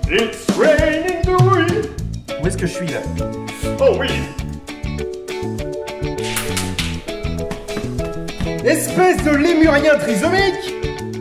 It's raining douille. Où est-ce que je suis là? Oh oui. Espèce de lémurien trisomique!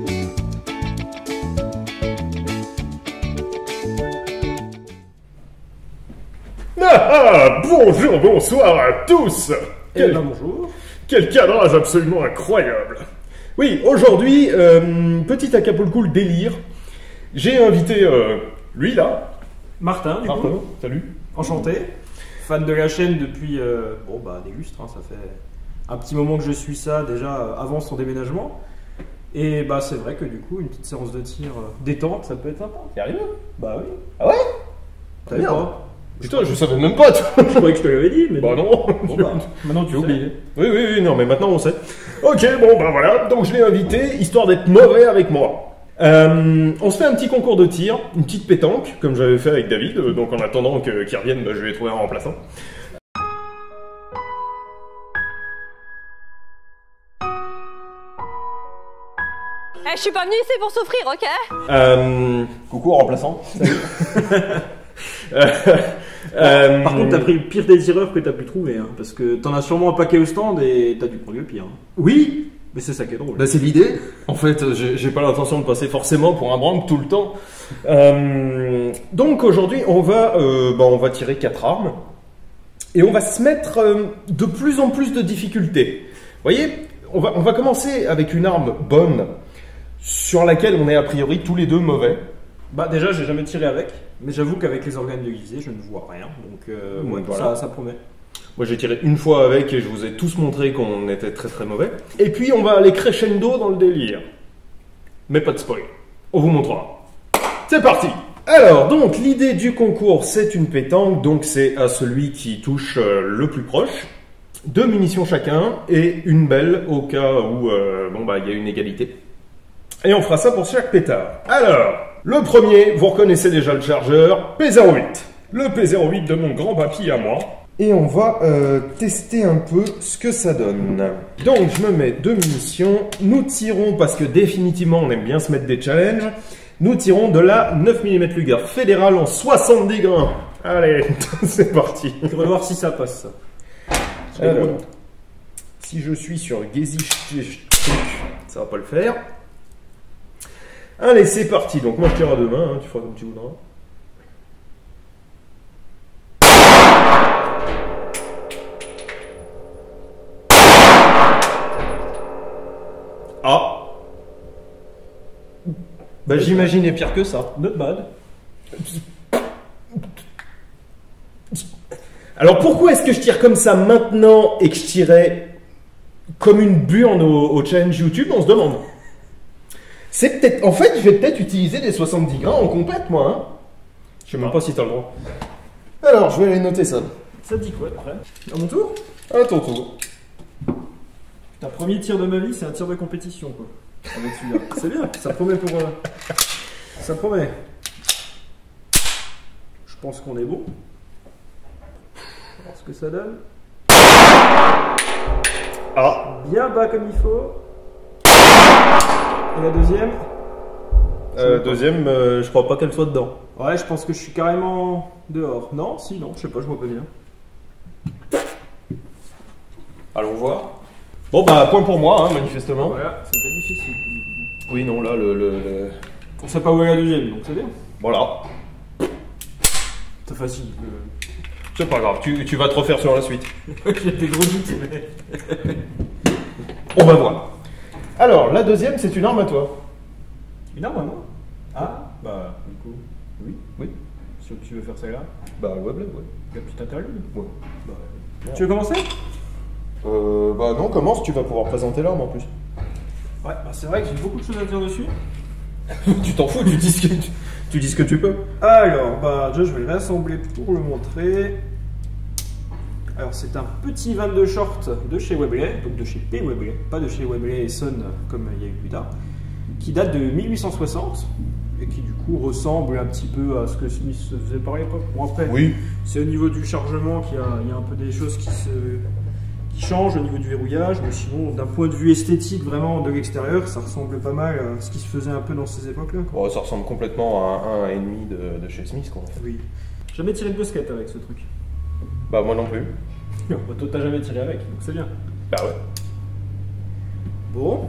Bonjour, bonsoir à tous. Bonjour. Quel cadrage absolument incroyable. Oui, aujourd'hui, petit Acapulco le délire. J'ai invité lui là. Martin, du coup. Salut. Enchanté. Fan de la chaîne depuis des lustres, hein, ça fait un petit moment que je suis ça déjà avant son déménagement. Et bah c'est vrai que du coup une petite séance de tir détente ça peut être sympa. T'es arrivé? Bah oui. Ah ouais? T'avais pas? Putain, je savais même pas, toi. Je croyais que je te l'avais dit, mais Bah non. Bon, bah, maintenant tu J'ai sais. oublié. Oui, non, mais maintenant on sait. Ok, bon, bah voilà. Donc je l'ai invité, histoire d'être mauvais avec moi. On se fait un petit concours de tir, une petite pétanque, comme j'avais fait avec David. Donc en attendant qu'il revienne, bah, je vais trouver un remplaçant. Je suis pas venue ici pour souffrir, ok? Coucou remplaçant. Par contre t'as pris le pire des tireurs que t'as pu trouver, hein, parce que t'en as sûrement un paquet au stand et t'as dû prendre le pire. Hein. Oui. Mais c'est ça qui est drôle. Bah c'est l'idée. En fait, j'ai pas l'intention de passer forcément pour un branque tout le temps. Donc aujourd'hui, on va tirer 4 armes et on va se mettre de plus en plus de difficultés. Vous voyez, on va commencer avec une arme bonne sur laquelle on est a priori tous les deux mauvais. Bah déjà j'ai jamais tiré avec, mais j'avoue qu'avec les organes de visée je ne vois rien, donc ouais, voilà. ça promet. Moi j'ai tiré une fois avec et je vous ai tous montré qu'on était très très mauvais. Et puis on va aller crescendo dans le délire. Mais pas de spoil, on vous montrera. C'est parti! Alors donc l'idée du concours c'est une pétanque, donc c'est à celui qui touche le plus proche. 2 munitions chacun et une belle au cas où il y a une égalité. Et on fera ça pour chaque pétard. Alors, le premier, vous reconnaissez déjà le chargeur, P08. Le P08 de mon grand papy à moi. Et on va tester un peu ce que ça donne. Donc, je me mets 2 munitions. Nous tirons, parce que définitivement, on aime bien se mettre des challenges. Nous tirons de la 9 mm Luger fédérale en 70 grains. Allez, c'est parti. On va voir si ça passe, ça. Alors, si je suis sur Gezi ça va pas le faire. Allez, c'est parti. Donc moi je tire à 2 mains, hein, tu feras comme tu voudras. Ah. Bah j'imaginais pire que ça. Not bad. Alors pourquoi est-ce que je tire comme ça maintenant et que je tirais comme une burne au challenge YouTube? On se demande. C'est peut-être... En fait, je vais peut-être utiliser des 70 grains en compète, moi. Hein. Je sais même pas si t'as le droit. Alors, je vais aller noter ça. Ça te dit quoi après? À mon tour? À ton tour. Putain, premier tir de ma vie, c'est un tir de compétition, quoi. Avec celui-là. C'est bien, ça promet pour... Ça promet. Je pense qu'on est bon. On va voir ce que ça donne. Ah. Bien bas comme il faut. Et la deuxième? Deuxième, je crois pas qu'elle soit dedans. Ouais, je pense que je suis carrément dehors. Non? Si, non, je sais pas, je vois pas bien. Allons voir. Bon bah, point pour moi, hein, manifestement. Voilà, c'est pas difficile. Oui, non, là, On sait pas où est la deuxième, donc c'est bien. Voilà. C'est facile. C'est pas grave, tu vas te refaire sur la suite. J'ai des gros doutes, mais... On va voir. Alors, la deuxième, c'est une arme à toi. Une arme à moi? Ah, bah, du coup, oui. Oui. Si tu veux faire celle-là, Bah, ouais, ouais. la petite interlude. Ouais. Bah, tu veux commencer? Bah non, commence, tu vas pouvoir présenter l'arme en plus. Ouais, bah c'est vrai que j'ai beaucoup de choses à dire dessus. Tu t'en fous, tu dis ce que tu peux. Alors, bah, déjà, je vais le réassembler pour le montrer. Alors, c'est un petit 22 short de chez Webley, donc de chez P. Webley, pas de chez Webley et Son comme il y a eu plus tard, qui date de 1860 et qui du coup ressemble un petit peu à ce que Smith se faisait par l'époque. Bon, après, Oui. c'est au niveau du chargement qu'il y a un peu des choses qui qui change au niveau du verrouillage, mais sinon, d'un point de vue esthétique, vraiment de l'extérieur, ça ressemble pas mal à ce qui se faisait un peu dans ces époques-là. quoi. Bon, ça ressemble complètement à un 1,5 de chez Smith, quoi. En fait. Oui. Jamais tiré de bosquette avec ce truc. Bah, moi non plus. Non, bah, toi, t'as jamais tiré avec, donc c'est bien. Bah ouais. Bon.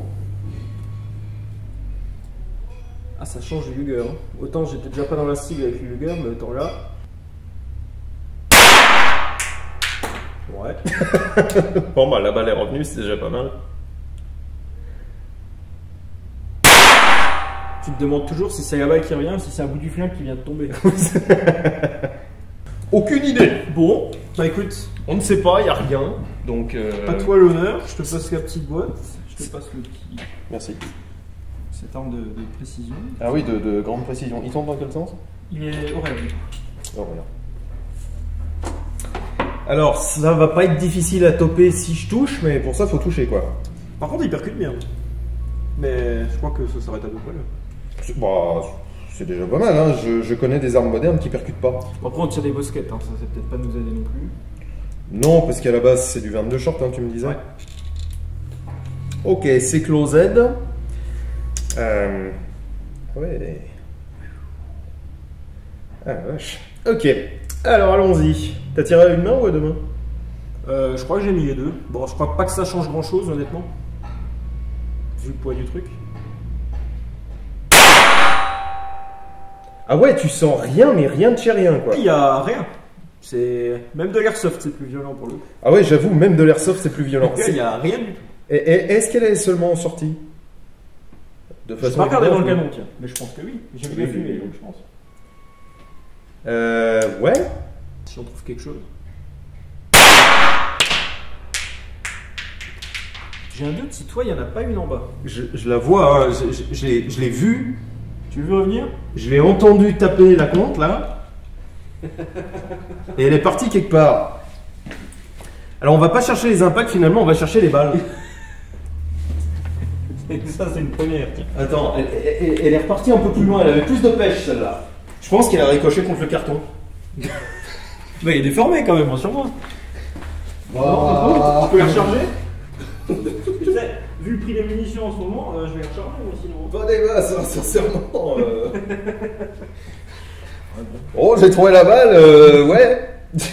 Ah, ça change du Luger. Hein. Autant j'étais déjà pas dans la cible avec le Luger, mais autant là. Ouais. Bon, bah, la balle est revenue, c'est déjà pas mal. Tu te demandes toujours si c'est la balle qui revient ou si c'est un bout du flingue qui vient de tomber. Aucune idée. Bon, bah écoute, On ne sait pas, il n'y a rien. Donc. à toi l'honneur, je te passe la petite boîte, je te passe le petit. Merci. Cette arme de précision. Ah oui, de grande précision. Il tombe dans quel sens? Il est orange. Oh, voilà. Alors, ça va pas être difficile à toper si je touche, mais pour ça, faut toucher, quoi. Par contre, il percute bien. Mais je crois que ça s'arrête à peu près là. C'est déjà pas mal, hein. Je connais des armes modernes qui percutent pas. Après, on tire des bosquettes, hein. Ça c'est peut-être pas nous aider non plus. Non, parce qu'à la base, c'est du 22 short, hein, tu me disais. Ouais. Ok, c'est closed. Ouais. Ah, vache. Ok, alors allons-y. T'as tiré à une main ou à deux mains? Je crois que j'ai mis les deux. Bon, je crois pas que ça change grand chose, honnêtement. Vu le poids du truc. Ah ouais, tu sens rien, mais rien de chez rien, quoi. Il y a rien. C'est même de l'airsoft, c'est plus violent pour le coup. Ah ouais, j'avoue, même de l'airsoft, c'est plus violent. Il y a rien du tout. Est-ce qu'elle est seulement sortie de Je façon vais pas regarder dans le évidente, canon, tiens. Mais je pense que oui. J'ai vu Oui, la fumée, oui. donc je pense. Ouais. Si on trouve quelque chose. J'ai un doute si toi, il n'y en a pas une en bas. Je la vois, hein, je l'ai vue, Tu veux revenir? je l'ai entendu taper la compte là, et elle est partie quelque part. Alors on va pas chercher les impacts finalement, on va chercher les balles. Ça, c'est une première. Tiens. Attends, elle est repartie un peu plus loin, elle avait plus de pêche celle-là. Je pense qu'elle a ricoché contre le carton. Mais il est déformé quand même, sur moi. Tu Tu peux la recharger? Tu sais, vu le prix des munitions en ce moment, je vais la recharger moi sinon. Pas des masses, hein, sincèrement. Oh, j'ai trouvé la balle, ouais.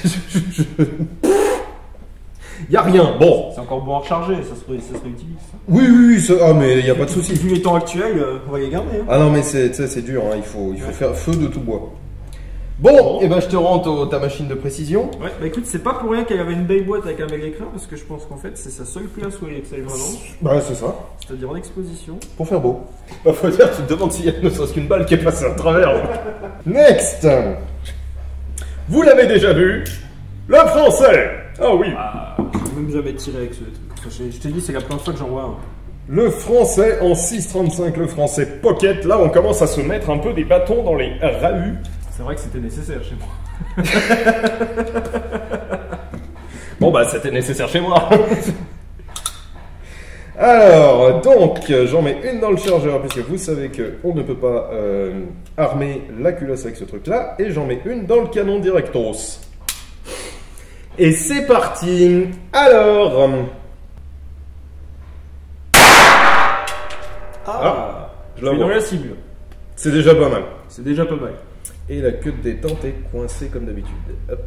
Y a rien, bon. C'est encore bon à recharger, ça serait utile. Ça. Oui, ah, mais y a pas de souci. Vu les temps actuels, on va les garder. Hein. Ah non, mais c'est dur, hein, il faut faire feu de tout bois. Bon, et ben je te rends ta machine de précision. Ouais, bah écoute, c'est pas pour rien qu'elle avait une belle boîte avec un bel écran, parce que je pense qu'en fait, c'est sa seule place où elle excelle vraiment. Bah, c'est ça. C'est-à-dire en exposition. Pour faire beau. Bah, faut dire, tu te demandes s'il y a ne serait-ce qu'une balle qui est passée à travers. Next. Vous l'avez déjà vu, le français. Ah oui. Ah, j'ai même jamais tiré avec ce truc. Enfin, je t'ai dit, c'est la première fois que j'en vois un. Le français en 6,35, le français pocket. Là, on commence à se mettre un peu des bâtons dans les rahuts. C'est vrai que c'était nécessaire chez moi. Bon, bah, c'était nécessaire chez moi. Alors, donc, j'en mets une dans le chargeur, puisque vous savez qu'on ne peut pas armer la culasse avec ce truc-là, et j'en mets une dans le canon directos. Et c'est parti. Alors, je la suis dans vois. la cible. C'est déjà pas mal. C'est déjà pas mal. Et la queue de détente est coincée comme d'habitude. Hop.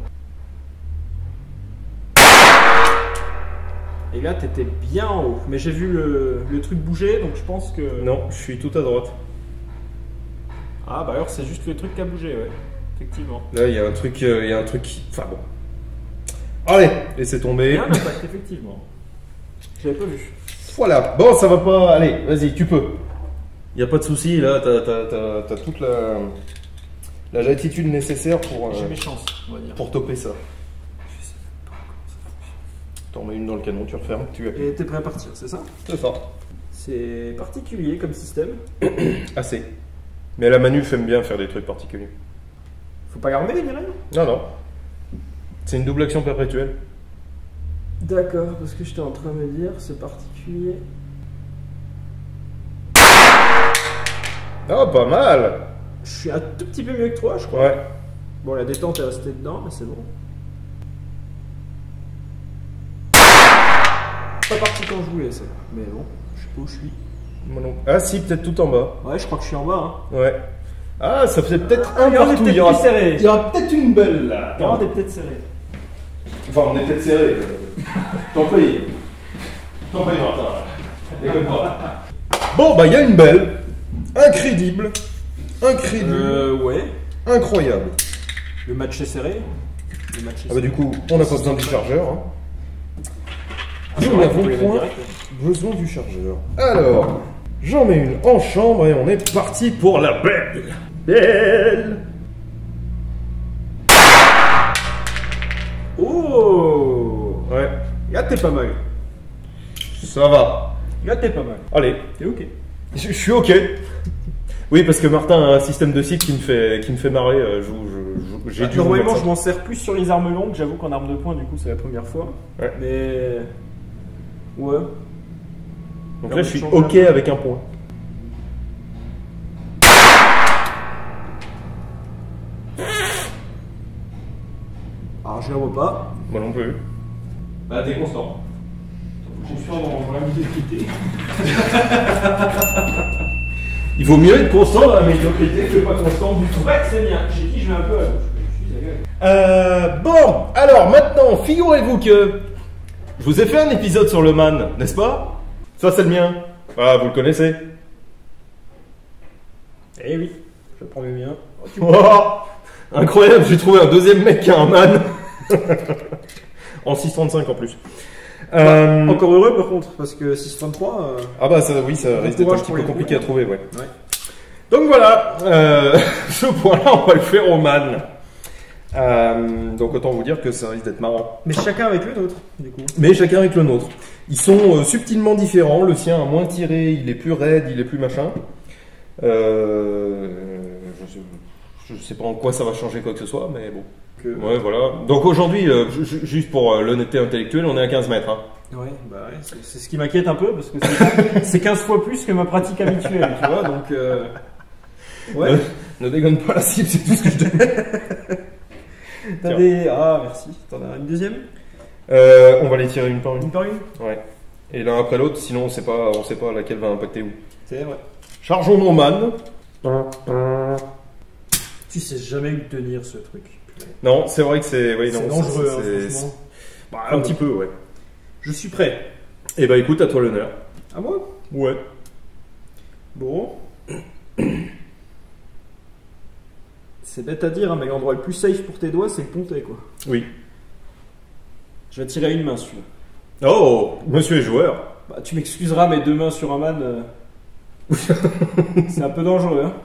Et là, t'étais bien en haut. Mais j'ai vu le truc bouger, donc je pense que... Non, je suis tout à droite. Ah, bah alors c'est juste le truc qui a bougé, ouais. Effectivement. Là, il y a un truc qui... Enfin bon. Allez, laissez tomber. Il y a un impact, effectivement. Je l'avais pas vu. Voilà. Bon, ça va pas... Allez, vas-y, tu peux. Il n'y a pas de souci, là, t'as toute la latitude nécessaire pour, J'ai mes chances, on va dire. pour toper ça. T'en mets une dans le canon, tu refermes, tu appuies. Et t'es prêt à partir, c'est ça? C'est ça. C'est particulier comme système. Assez. Mais la manuf aime bien faire des trucs particuliers. Faut pas l'armer, ni rien? Non, non. C'est une double action perpétuelle. D'accord, parce que j'étais en train de me dire, c'est particulier. Ah, pas mal. Je suis un tout petit peu mieux que toi, je crois. Ouais. Bon, la détente est restée dedans, mais c'est bon. pas parti quand je voulais, ça. Mais bon, je sais pas où je suis. Moi non. Ah si, peut-être tout en bas. Ouais, je crois que je suis en bas. Hein. Ouais. Ah, ça faisait peut-être Ah, un mais on est partout. peut-être Il y aura, plus serré. il y aura peut-être une belle là. Non, on est peut-être serré. Enfin, on est peut-être serré. T'en prie. T'en prie, Martin. Déconne pas. Bon, bah, il y a une belle. Incrédible. Incrédible. Ouais. Incroyable. Le match est serré. Le match est Ah bah, du coup, on n'a pas besoin du chargeur. Hein. Nous n'avons point besoin du chargeur. Alors, j'en mets une en chambre et on est parti pour la belle. Belle. Oh. Ouais, Là, t'es pas mal. ça va. Là, t'es pas mal. Allez, T'es ok. je suis ok. Oui, parce que Martin a un système de cycle qui me fait marrer. J'ai dû Normalement, remettre je m'en sers plus sur les armes longues. J'avoue qu'en arme de poing, du coup, c'est la première fois. Ouais. Mais. Ouais. Donc là, je suis ok avec un point. Alors, je la vois pas. Moi non plus. Bah, t'es constant. Confiant dans la médiocrité. Il vaut mieux être constant dans la médiocrité que pas constant du tout. Ouais, c'est bien. J'ai dit, je vais un peu à gauche. Bon, alors maintenant, figurez-vous que je vous ai fait un épisode sur le man, n'est-ce pas? Ça, c'est le mien. Ah, vous le connaissez. Eh oui, je prends le mien. Oh, incroyable, j'ai trouvé un deuxième mec qui a un man. En 635 en plus. Encore heureux par contre, parce que 633. Ah bah ça, oui, ça risque d'être un courage petit pour peu les compliqué à coups. trouver, ouais. Ouais. Donc voilà, ce point-là, on va le faire au man. Donc autant vous dire que ça risque d'être marrant. Mais chacun avec le nôtre, du coup. Mais chacun avec le nôtre. Ils sont subtilement différents. Le sien a moins tiré, il est plus raide, il est plus machin. Je sais pas en quoi ça va changer quoi que ce soit, mais bon. Ouais, voilà. Donc aujourd'hui, juste pour l'honnêteté intellectuelle, on est à 15 mètres. Hein. Ouais, bah ouais, c'est ce qui m'inquiète un peu, parce que c'est 15 fois plus que ma pratique habituelle, tu vois, donc... Ouais. Ne dégonne pas la cible, c'est tout ce que je te dis. T'as des... Ah, merci. T'en as une deuxième? On va les tirer une par une. Une par une? Ouais. Et l'un après l'autre, sinon on sait pas laquelle va impacter où. C'est vrai. Chargeons nos man. Tu sais jamais où tenir ce truc. Non, c'est vrai que c'est... Oui, C'est non, dangereux, c'est- hein, c'est- franchement. Bah, un petit peu, ouais. Je suis prêt. Et bah écoute, à toi l'honneur. À moi? Ouais. Bon. C'est bête à dire, hein, mais l'endroit le plus safe pour tes doigts, c'est le pontet, quoi. Oui. Je vais tirer à une main, celui-là. Oh, monsieur est joueur. Bah, tu m'excuseras, mais deux mains sur un man, c'est un peu dangereux, hein.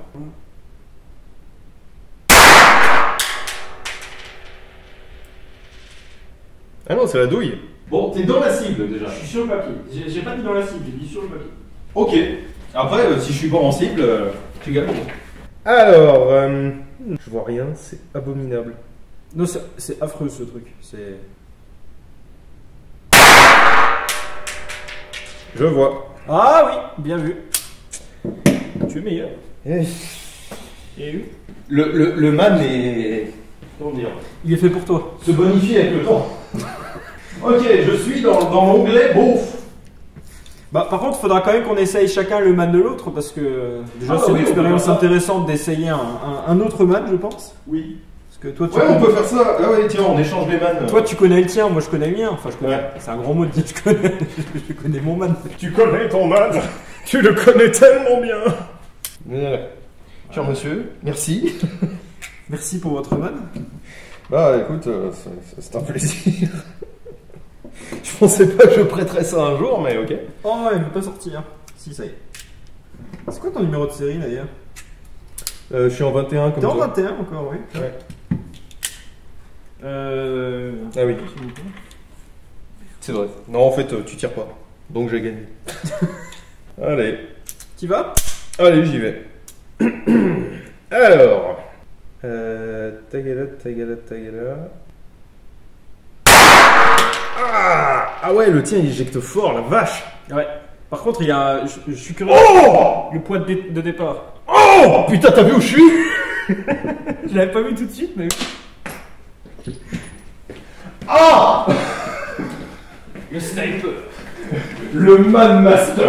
Ah non, c'est la douille. Bon, t'es dans la cible déjà. Je suis sur le papier. J'ai pas dit dans la cible, j'ai dit sur le papier. Ok. Après, si je suis pas en cible, tu gagnes. Alors, je vois rien, c'est abominable. Non, c'est affreux ce truc. C'est. Je vois. Ah oui, bien vu. Tu es meilleur. Eh, Et eu. Le man est... Comment dire? Il est fait pour toi. Se bonifie avec le temps. Ok, je suis dans l'onglet beauf. Bah, par contre, il faudra quand même qu'on essaye chacun le man de l'autre parce que déjà Ah, c'est oui, une on peut expérience faire ça. intéressante d'essayer un autre man, je pense. Oui. Parce que toi, tu, Ouais, on peut faire ça. Ah ouais, tiens, on échange les man. toi, tu connais le tien, moi je connais le mien. Enfin, je connais. Ouais. C'est un grand mot de dire je connais. Je connais mon man. Tu connais ton man. Tu le connais tellement bien. Cher monsieur, merci. Merci pour votre man. Bah écoute, c'est un plaisir. Je pensais pas que je prêterais ça un jour, mais ok. Oh, il veut pas sortir. Si, ça y est. C'est quoi ton numéro de série d'ailleurs? Je suis en 21 comme T'es en toi. 21 encore, oui. Ouais. Ah oui. C'est vrai. Non, en fait, tu tires pas. Donc j'ai gagné. Allez. Tu vas? Allez, j'y vais. Alors. Tagala. Ah ouais, le tien il éjecte fort, la vache. Ouais. Par contre, il y a. Je suis curieux. Oh Le point de départ. Oh putain, t'as vu où je suis? Je l'avais pas vu tout de suite, mais. Ah Le sniper. Le Man Master.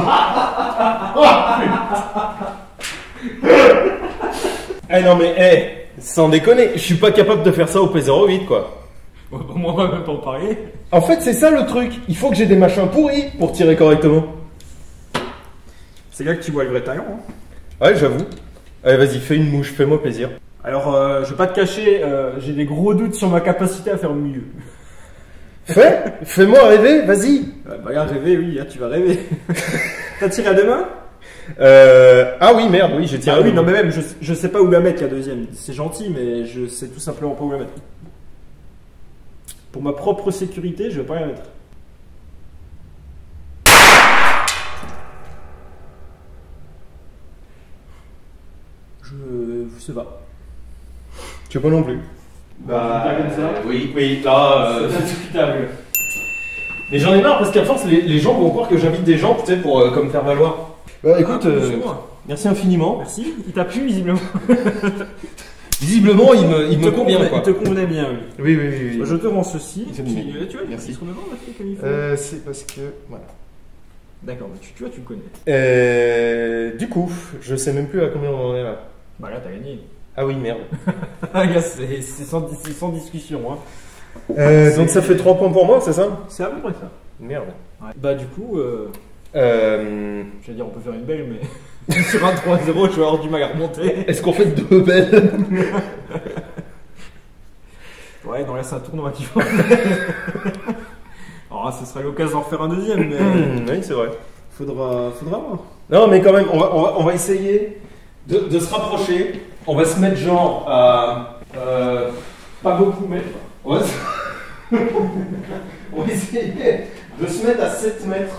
Eh non mais, sans déconner, je suis pas capable de faire ça au P08 quoi. Ouais, bah, moi, on va même pas en parler. En fait, c'est ça le truc. Il faut que j'ai des machins pourris pour tirer correctement. C'est là que tu vois le vrai talent. Hein. Ouais, j'avoue. Allez, vas-y, fais une mouche, fais-moi plaisir. Alors, je vais pas te cacher, j'ai des gros doutes sur ma capacité à faire mieux. Fais-moi rêver, vas-y. Bah, là, rêver, oui, là, tu vas rêver. T'as tiré à deux mains? Ah oui, merde, oui, j'ai tiré. Ah oui, non, mais même, je sais pas où la mettre la deuxième. C'est gentil, mais je sais tout simplement pas où la mettre. Pour ma propre sécurité, je vais pas la mettre. Je sais pas. Tu veux pas non plus. Bah, comme ça. Oui, là, C'est discutable. mais j'en ai marre parce qu'à force, les gens vont croire que j'invite des gens, tu sais, pour comme faire valoir. Bah écoute, merci infiniment. Merci, il t'a plu visiblement. Visiblement, il me convient quoi. Il te convenait bien, oui. Oui. Je te rends ceci. C'est Tu bon. vois, Merci. ce qu'on a fait comme il faut. C'est parce que voilà. D'accord, mais tu vois, tu le connais. Du coup, je sais même plus à combien on en est là. Bah là, t'as gagné. Ah oui, merde. C'est sans discussion. Hein. Donc ça fait 3 points pour moi, c'est ça? C'est à peu près ça. Merde. Ouais. Bah du coup, je vais dire on peut faire une belle, mais sur un 3-0, je vais avoir du mal à remonter. Est-ce qu'on fait 2 belles? Ouais, non là c'est un tournoi qui va. Alors ce serait l'occasion d'en refaire un deuxième, mais Oui, c'est vrai. faudra voir. Non, mais quand même, on va essayer de se rapprocher. On va se mettre genre à... pas beaucoup, mais... On va, on va essayer de se mettre à 7 mètres.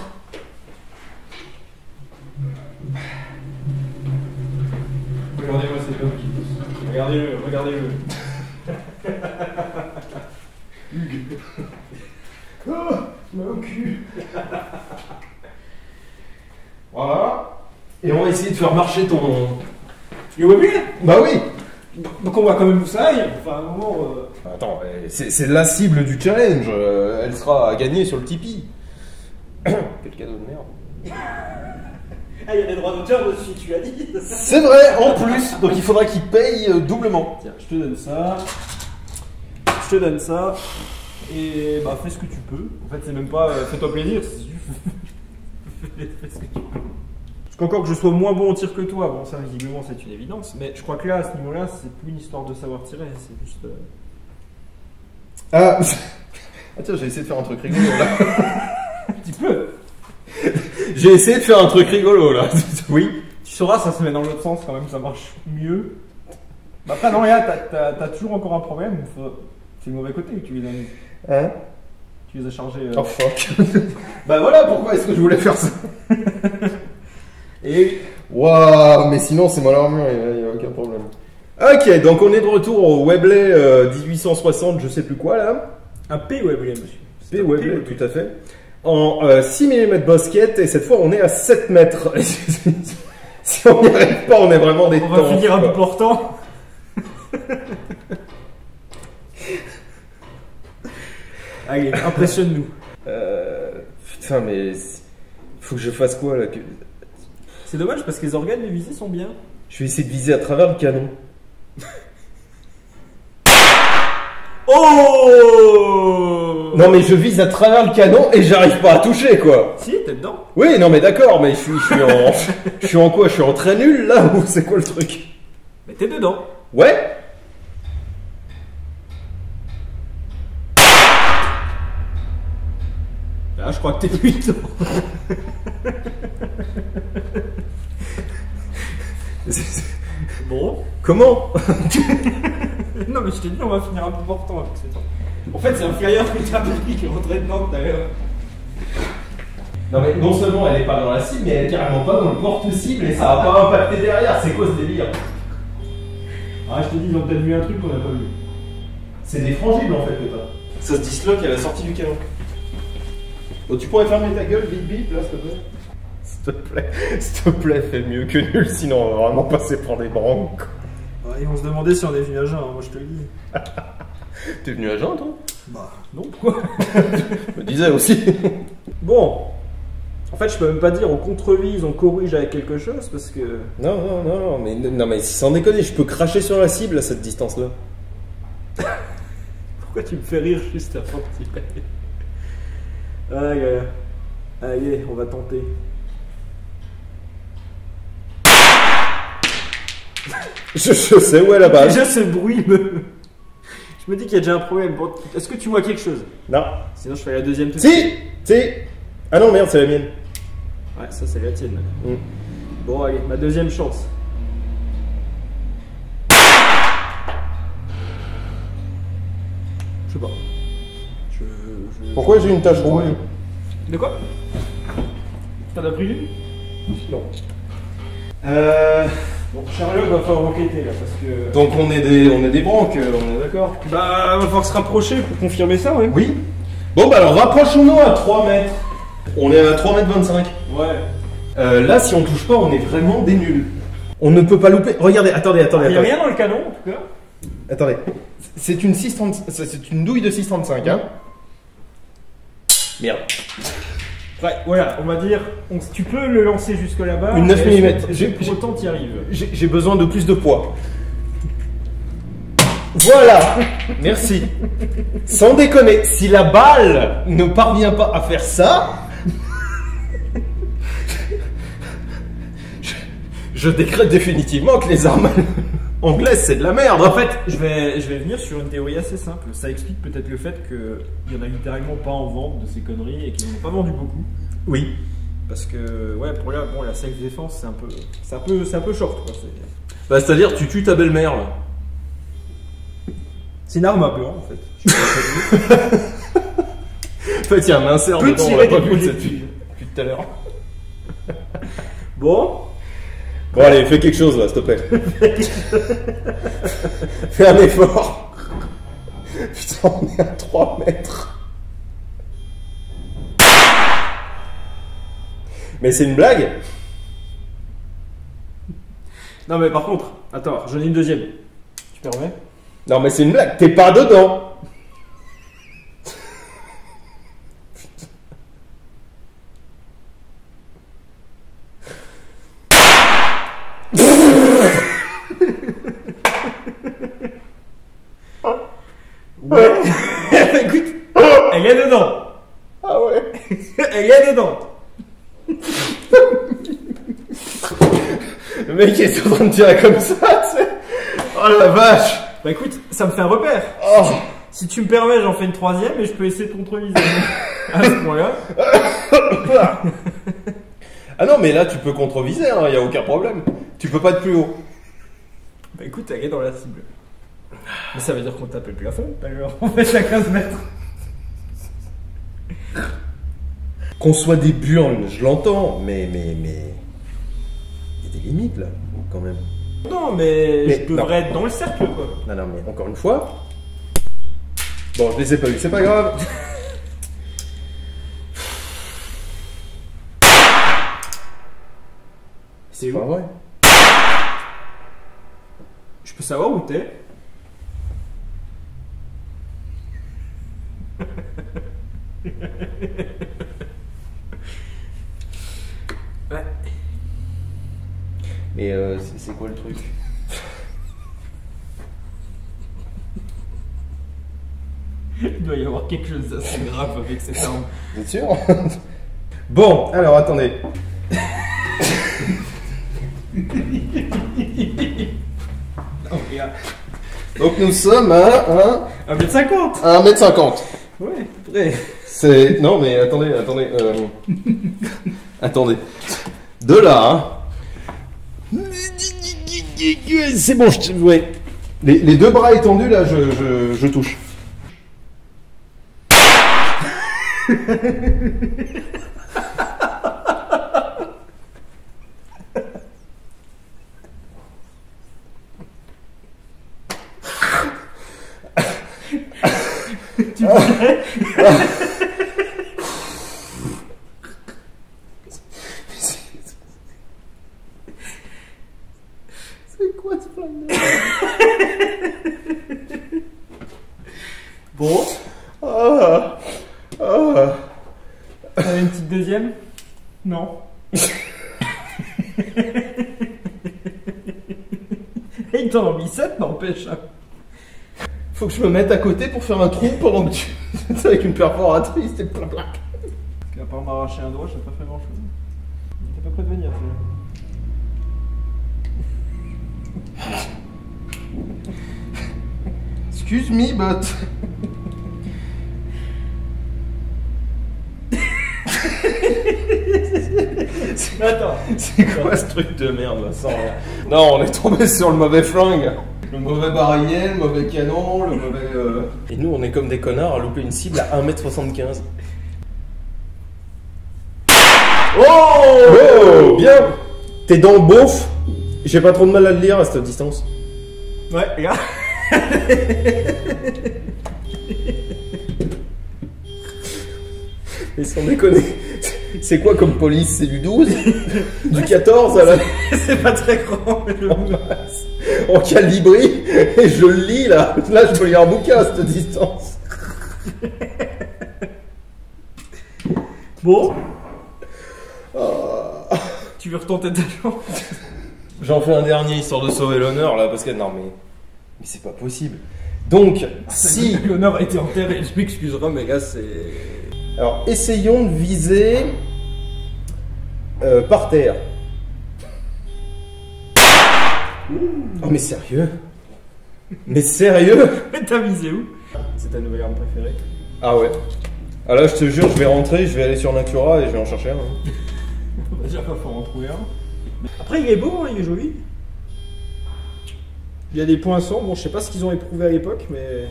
Regardez-moi cet homme qui pousse. Regardez-le. Hugues. Oh, mon cul. Voilà. Et on va essayer de faire marcher ton... Tu vois bien? Bah oui. Donc on va quand même où ça aille. Enfin à un moment... Attends, c'est la cible du challenge. Elle sera à gagner sur le Tipeee. Quel cadeau de merde. Ah, il y a des droits d'auteur dessus, tu l'as dit. C'est vrai, en plus. Donc il faudra qu'il paye doublement. Tiens, je te donne ça. Je te donne ça. Et bah fais ce que tu peux. En fait c'est même pas fais-toi plaisir, c'est juste fais ce que tu peux. Parce qu'encore que je sois moins bon au tir que toi, bon ça visiblement c'est une évidence, mais je crois que là à ce niveau-là c'est plus une histoire de savoir tirer, c'est juste... Ah tiens, j'ai essayé de faire un truc rigolo là. Un petit peu. J'ai essayé de faire un truc rigolo là. Oui. Tu sauras, ça se met dans l'autre sens quand même, ça marche mieux. Bah après non, regarde, t'as toujours encore un problème, c'est le mauvais côté que tu les as... Hein? Tu les as chargés... Oh fuck. Bah voilà pourquoi est-ce que je voulais faire ça. Et... Waouh, mais sinon c'est moi l'armure, il n'y a aucun problème. Ok, donc on est de retour au Webley 1860, je sais plus quoi là. Un P Webley, monsieur. P Webley, tout à fait. En 6 mm basket, et cette fois on est à 7 mètres. Si on n'y arrive pas, on est vraiment des On va tanks, finir à quoi. bout portant. Allez, impressionne-nous. Putain, mais faut que je fasse quoi là? C'est dommage parce que les organes, les visées sont bien. Je vais essayer de viser à travers le canon. Oh! Non mais je vise à travers le canon et j'arrive pas à toucher quoi. Si, t'es dedans. Oui, non mais d'accord, mais je suis en quoi? Je suis en très nul là ou c'est quoi le truc? Mais t'es dedans. Ouais. Là, je crois que t'es plus dedans. Bon. Comment? Non, mais je t'ai dit, on va finir un peu portant avec ce temps. En fait, c'est un flyer que t'as pris qui est rentré dedans tout à l'heure. Non mais non seulement elle est pas dans la cible, mais elle est carrément pas dans le porte-cible et ça va pas impacter derrière, c'est quoi ce délire? Ah, je te dis, ils ont peut-être vu un truc qu'on a pas vu. C'est des frangibles en fait que t'as. Ça se disloque à la sortie du canon. Bon, tu pourrais fermer ta gueule, bip bip, là, s'il te plaît? S'il te plaît, fais mieux que nul, sinon on va vraiment passer pour des branques. Ouais, ils vont se demander si on est venu à jeun, hein, moi je te le dis. T'es venu à Jean, toi? Bah, non, pourquoi? Je me disais aussi. Bon. En fait, je peux même pas dire on contrevise, on corrige avec quelque chose parce que. Non, mais sans déconner, je peux cracher sur la cible à cette distance-là. Pourquoi tu me fais rire juste avant que tu payes? Allez, on va tenter. Je sais où est la balle. Déjà, ce bruit me. Je me dis qu'il y a déjà un problème. Bon, est-ce que tu vois quelque chose? Non. Sinon, je fais la deuxième tout de suite. Si. Ah non, merde, c'est la mienne. Ouais, ça, c'est la tienne. Mm. Bon, allez, ma deuxième chance. Je sais pas. Pourquoi j'ai une tache rouge? De quoi? T'en as pris une? Non. Bon, Charlotte va falloir enquêter là parce que. Donc on est des branques, on est d'accord? Bah, va falloir se rapprocher pour confirmer ça, ouais. Oui. Bon, bah alors rapprochons-nous à 3 mètres. On est à 3 mètres 25. Ouais. Là, si on touche pas, on est vraiment des nuls. On ne peut pas louper. Regardez, attendez. Il y a rien dans le canon en tout cas. Attendez. C'est une 630, c'est une douille de 635, hein. Merde. Ouais, voilà, on va dire, tu peux le lancer jusque là-bas. Une 9 mm. Pour autant, t'y arrives. J'ai besoin de plus de poids. Voilà. Merci. Sans déconner, si la balle ne parvient pas à faire ça, je décrète définitivement que les armes anglaises c'est de la merde. En fait, je vais venir sur une théorie assez simple. Ça explique peut-être le fait qu'il y en a littéralement pas en vente de ces conneries et qu'ils n'en ont pas vendu beaucoup. Oui. Parce que, ouais, pour là, bon, la self-défense, c'est un peu short, quoi. Bah, c'est-à-dire, tu tues ta belle-mère, là. C'est une arme à blanc, en fait. En fait, il y a un insert Peut dedans, on tirer l'a pas des vu projectiles. depuis tout à l'heure. Bon. Bon, allez, fais quelque chose, là, s'il te plaît. Fais un effort. Putain, on est à 3 mètres. Mais c'est une blague? Non, mais par contre, attends, j'en ai une deuxième. Tu permets? Non, mais c'est une blague, t'es pas dedans. Ouais. Écoute, elle est dedans. Ah ouais. Elle est dedans. Le mec il est en train de tirer comme ça, tu sais. Oh la vache. Bah écoute, ça me fait un repère. Oh. Si tu me permets, j'en fais une troisième et je peux essayer de contreviser. À ce point-là. Ah non, mais là tu peux contreviser, hein, y a aucun problème. Tu peux pas être plus haut. Bah écoute, elle est dans la cible. Mais ça veut dire qu'on tape le plafond. Alors, on fait à 15 mètres. Qu'on soit des burnes, je l'entends, mais il y a des limites là, quand même. Non, mais Mais je devrais être dans le cercle, quoi. Non, mais encore une fois. Bon, je les ai pas eu, c'est pas grave. C'est Pas où? vrai. Je peux savoir où t'es? Ouais. Mais c'est quoi le truc? Il doit y avoir quelque chose d'assez grave avec cette arme. Bien sûr. Bon, alors attendez. Oh, regarde. Donc nous sommes à 1m50. 1m50. Ouais, vrai. C'est... Non mais attendez. Attendez. De là, hein. C'est bon, ouais. Les deux bras étendus là, je touche. Tu dirais? C'est quoi ce flingue? Bon. Ah. Allez, Il t'en a mis 7, n'empêche. Faut que je me mette à côté pour faire un trou pendant que tu... avec une perforatrice, c'est plein. Parce qu'à part m'arracher un doigt, je n'ai pas fait grand chose. Il était pas prêt de venir, Excuse me, but... Attends. C'est quoi ce truc de merde là, sans rien. Non, on est tombé sur le mauvais flingue. Le mauvais barillet, le mauvais canon, le mauvais... Et nous, on est comme des connards à louper une cible à 1m75. Oh, bien. T'es dans le beauf. J'ai pas trop de mal à le lire à cette distance. Ouais, regarde. Et sans déconner, c'est quoi comme police? C'est du 12? Du 14 à la... C'est pas très grand, mais En calibri, et je le lis là. Là, je peux lire un bouquin à cette distance. Bon. Tu veux retenter ta chance? J'en fais un dernier histoire de sauver l'honneur là, parce que non mais c'est pas possible. Donc, si l'honneur a été enterré, je m'excuserai, mais là c'est... Alors, essayons de viser par terre. Oh mais sérieux? Mais sérieux? Mais t'as visé où? C'est ta nouvelle arme préférée? Ah ouais. Ah là, je te jure, je vais rentrer, je vais aller sur Natura et je vais en chercher un. Déjà, pas faut en trouver un. Après, il est beau, hein, il est joli. Il y a des poinçons, bon, je sais pas ce qu'ils ont éprouvé à l'époque, mais...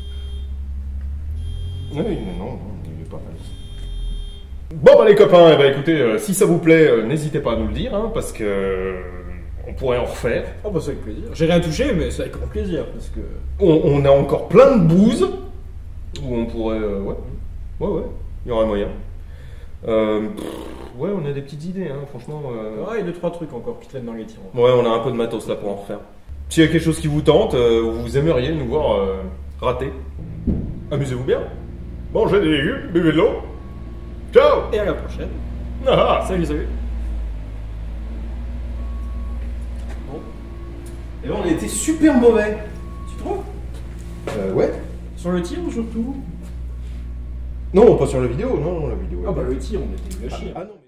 Oui, mais non, il est pas mal. Bon bah les copains, eh ben, écoutez, si ça vous plaît, n'hésitez pas à nous le dire, hein, parce que on pourrait en refaire. Oh bah c'est avec plaisir. J'ai rien touché, mais c'est avec grand plaisir, parce que... On a encore plein de bouses où on pourrait... ouais, il y aurait moyen. Ouais, on a des petites idées, hein, franchement. Ouais, il y a 2-3 trucs encore qui traînent dans les tiroirs. Ouais, on a un peu de matos là pour en refaire. S'il y a quelque chose qui vous tente, vous aimeriez nous voir rater, amusez-vous bien. Mangez des légumes, buvez de l'eau. Ciao. Et à la prochaine. Ah. Salut, salut. Bon. Et là, on a été super mauvais. Tu trouves? Ouais. Sur le tir surtout? Non, pas sur la vidéo, non, la vidéo. Ah bah le tir, on était gâchis. Ah non.